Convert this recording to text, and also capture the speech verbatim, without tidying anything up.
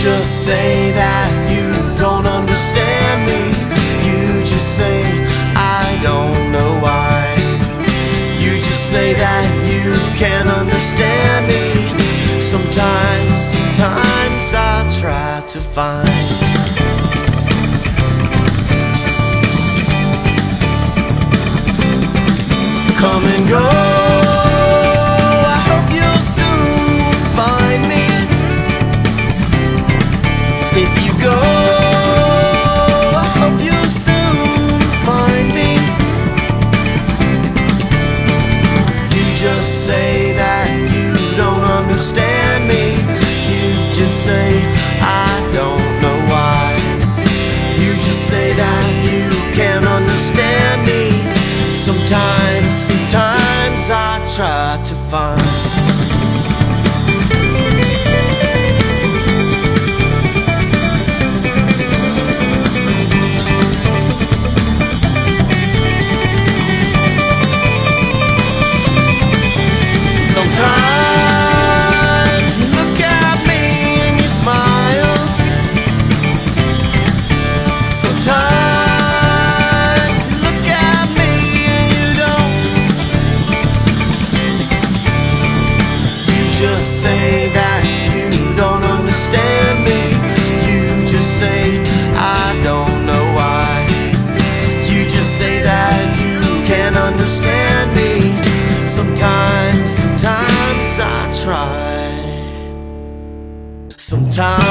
just say that you don't understand me. You just say I don't know why. You just say that you can't understand me. Sometimes, sometimes I try to find come and go. I hope you'll soon find me. If you go, I hope you'll soon find me. You just say that you don't understand me. You just say I don't know why. You just say that you can't understand me. Sometimes, sometimes I try to find sometimes you look at me and you smile. Sometimes you look at me and you don't. You just say that you don't understand me. You just say I don't know why. You just say that you can't understand me. Sometimes, sometimes I try. Sometimes